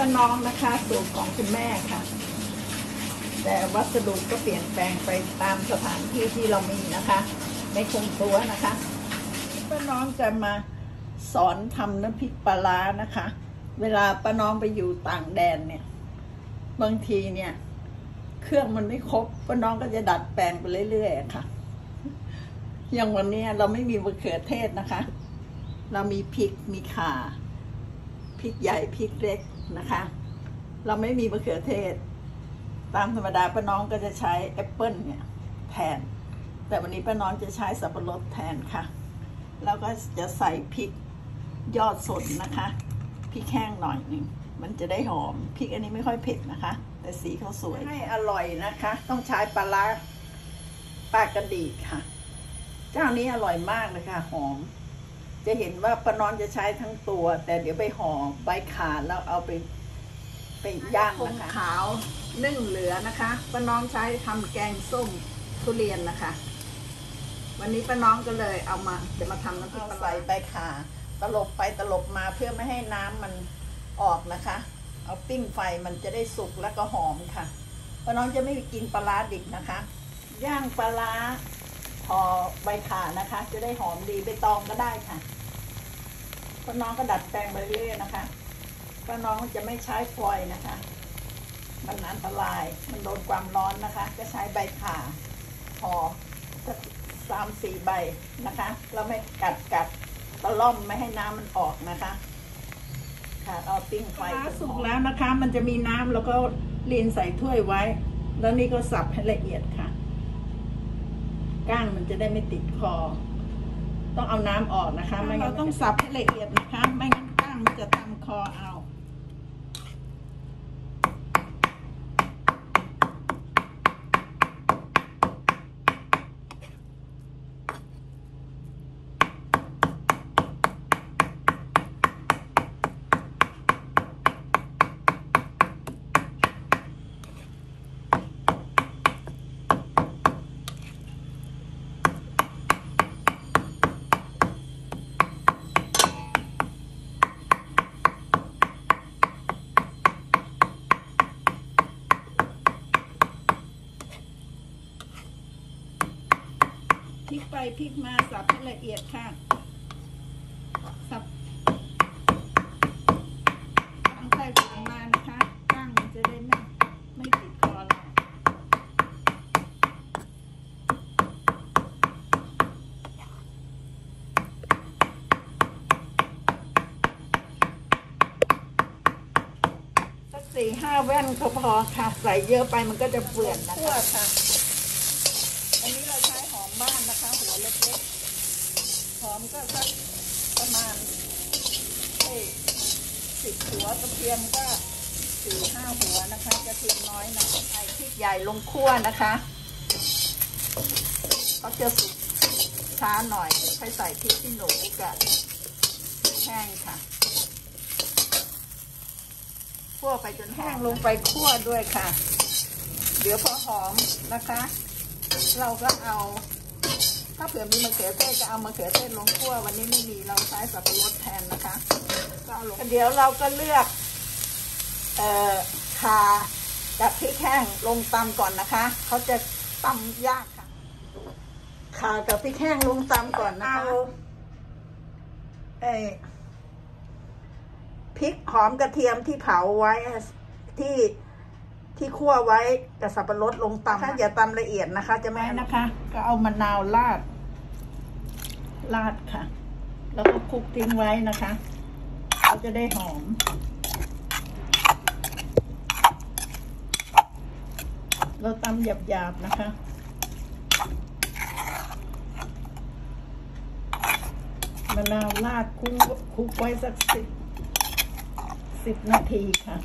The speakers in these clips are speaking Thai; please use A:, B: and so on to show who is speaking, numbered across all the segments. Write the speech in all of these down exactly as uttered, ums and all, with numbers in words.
A: ป้าน้องนะคะสูตรของคุณแม่ค่ะแต่วัสดุก็เปลี่ยนแปลงไปตามสถานที่ที่เรามีนะคะไม่คงตัวนะคะป้าน้องจะมาสอนทำน้ำพริกปลาร้านะคะเวลาป้าน้องไปอยู่ต่างแดนเนี่ยบางทีเนี่ยเครื่องมันไม่ครบป้าน้องก็จะดัดแปลงไปเรื่อยๆค่ะอย่างวันนี้เราไม่มีมะเขือเทศนะคะเรามีพริกมีข่าพริกใหญ่พริกเล็กนะคะเราไม่มีมะเขือเทศตามธรรมดาป้าน้องก็จะใช้แอปเปิ้ลเนี่ยแทนแต่วันนี้ป้าน้องจะใช้สับปะรดแทนค่ะแล้วก็จะใส่พริกยอดสดนะคะพริกแห้งหน่อยหนึ่งมันจะได้หอมพริกอันนี้ไม่ค่อยเผ็ดนะคะแต่สีเขาสวยให้อร่อยนะคะต้องใช้ปลาร้าปลากระดีค่ะเจ้านี้อร่อยมากเลยค่ะหอมจะเห็นว่าป้าน้องจะใช้ทั้งตัวแต่เดี๋ยวไปห่อใบข่าแล้วเอาไปไปย่างนะคะขาวนึ่งเหลือนะคะป้าน้องใช้ทำแกงส้มทุเรียนนะคะวันนี้ป้าน้องก็เลยเอามาจะมาทำน้ำพริกใส่ใบข่าตลบไปตลบมาเพื่อไม่ให้น้ำมันออกนะคะเอาปิ้งไฟมันจะได้สุกแล้วก็หอมค่ะป้าน้องจะไม่กินปลาร้าดิบนะคะย่างปลาร้าพอใบข่านะคะจะได้หอมดีใบตองก็ได้ค่ะป้าน้องก็ดัดแปลงไปเรื่อยนะคะป้าน้องจะไม่ใช้ฟอยล์นะคะมันอันตรายมันโดนความร้อนนะคะจะใช้ใบข่าพอสักสามสี่ใบนะคะแล้วไม่กัดกัดตะล่อมไม่ให้น้ำมันออกนะคะค่ะเอาปิ้งไฟสุกแล้วนะคะมันจะมีน้ำแล้วก็ลีนใส่ถ้วยไว้แล้วนี่ก็สับให้ละเอียดค่ะก้างมันจะได้ไม่ติดคอต้องเอาน้ำออกนะคะไม่งั้นเราต้องสับให้ละเอียดนะคะไม่งั้นก้างมันจะตำคอเอาพลิกไปพลิกมาสับให้ละเอียดค่ะสับตั้งใจฝังมานะคะก้างมันจะได้ไม่ไม่ติดคอเราสักสี่ห้าแว่นก็พอค่ะใส่เยอะไปมันก็จะเปื่อนนะคะอันนี้เราใช้หอมบ้านนะคะหัวเล็กๆหอมก็สักประมาณเอ้สิบหัวกระเทียมก็สี่ห้าหัวนะคะกระเทียมน้อยหน่อยใส่พริกใหญ่ลงคั่วนะคะเขาจะสุกช้าหน่อยค่อยใส่พริกขี้หนูกับแห้งค่ะคั่วไปจนแห้งลงไปคั่วด้วยค่ะเดี๋ยวพอหอมนะคะเราก็เอาถ้าเผื่อมีมะเขือเทศก็เอามะเขือเทศลงคั่ววันนี้ไม่มีเราใช้สับปะรดแทนนะคะก็เอาลงเดี๋ยวเราก็เลือกเอ่อข่ากับพริกแห้งลงตำก่อนนะคะเขาจะตำยากค่ะข่ากับพริกแห้งลงตำก่อนนะคะเอาเอ่อพริกหอมกระเทียมที่เผาไว้ที่ที่คั่วไว้กับสับปะรดลงตำถ้าอย่าตำละเอียดนะคะจะไม่นะคะก็เอามะนาวราดราดค่ะแล้วก็คลุกทิ้งไว้นะคะเขาจะได้หอมเราตำหยาบๆนะคะมะนาวราดคลุกคลุกไว้สักสิบสิบนาทีค่ะ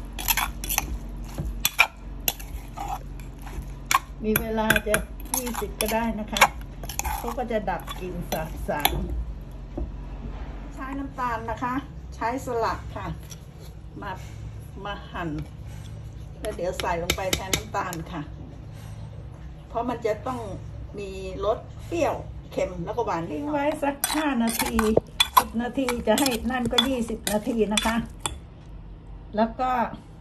A: มีเวลาจะยี่สิบก็ได้นะคะเขาก็จะดับกลิ่นสาบสารใช้น้ำตาลนะคะใช้สลัดค่ะมามาหั่นแล้วเดี๋ยวใส่ลงไปแทนน้ำตาลค่ะเพราะมันจะต้องมีรสเปรี้ยวเค็มแล้วก็หวานทิ้งไว้สักห้านาทีสิบนาทีจะให้นั่นก็ยี่สิบนาทีนะคะแล้วก็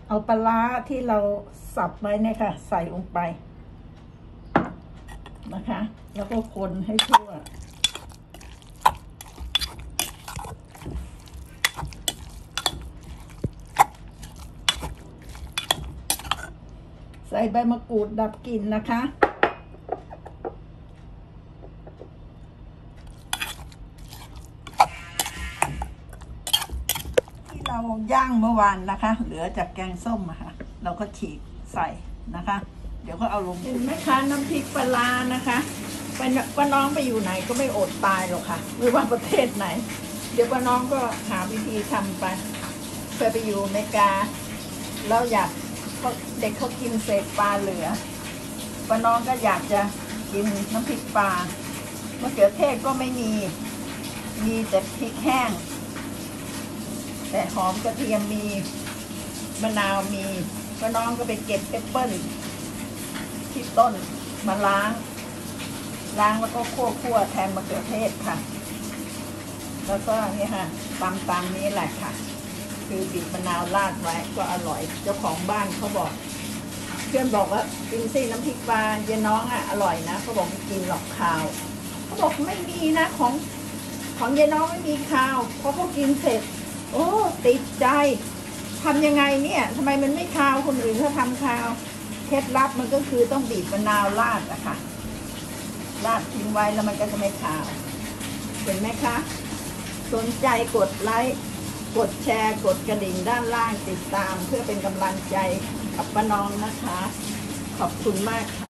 A: เอาปลาร้าที่เราสับไว้เนี่ยค่ะใส่ลงไปนะคะแล้วก็คนให้ทั่วใส่ใบมะกรูดดับกลิ่นนะคะที่เราย่างเมื่อวานนะคะเหลือจากแกงส้มอะค่ะเราก็ฉีกใส่นะคะเดี๋ยวก็เอาลงเห็นไหมคะน้ำพริกปลานะคะเป็นป้าน้องไปอยู่ไหนก็ไม่อดตายหรอกค่ะไม่ว่าประเทศไหนเดี๋ยวป้าน้องก็หาวิธีทำไปเคยไปอยู่อเมริกาแล้วอยากเด็กเขากินเศษปลาเหลือป้าน้องก็อยากจะกินน้ำพริกปลามะเขือเทศก็ไม่มีมีแต่พริกแห้งแต่หอมกระเทียมมีมะนาวมีป้าน้องก็ไปเก็บแอปเปิ้ลที่ต้นมาล้างล้างแล้วก็คั่วคั่วแทนมะเขือเทศค่ะแล้วก็นี่ค่ะตำตามนี้แหละค่ะคือบีบมะนาวราดไว้ก็อร่อยเจ้าของบ้านเขาบอกเพื่อนบอกว่ากินซีน้ำพริกปลาเย็นน้องอ่ะอร่อยนะเขาบอกไม่กินหรอกข้าวเขาบอกไม่มีนะของของเย็นน้องไม่มีข้าวเพราะเขากินเสร็จโอ้ติดใจทำยังไงเนี่ยทำไมมันไม่ข้าวคนอื่นเขาทำข้าวเคล็ดลับมันก็คือต้องบีบมะนาวราดอะค่ะราดทิ้งไว้แล้วมันก็จะไม่ขาวเห็นไหมคะสนใจกดไลค์กดแชร์กดกระดิ่งด้านล่างติดตามเพื่อเป็นกำลังใจกับป้าน้องนะคะขอบคุณมากค่ะ